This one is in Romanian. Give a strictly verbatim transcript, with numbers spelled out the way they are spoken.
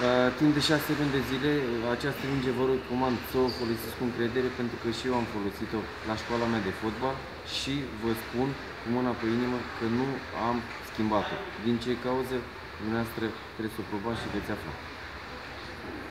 Timp de șase luni de zile, această minge vă recomand să o folosiți cu încredere, pentru că și eu am folosit-o la școala mea de fotbal și vă spun cu mâna pe inimă că nu am schimbat-o. Din ce cauză, dumneavoastră trebuie să o probați și veți afla.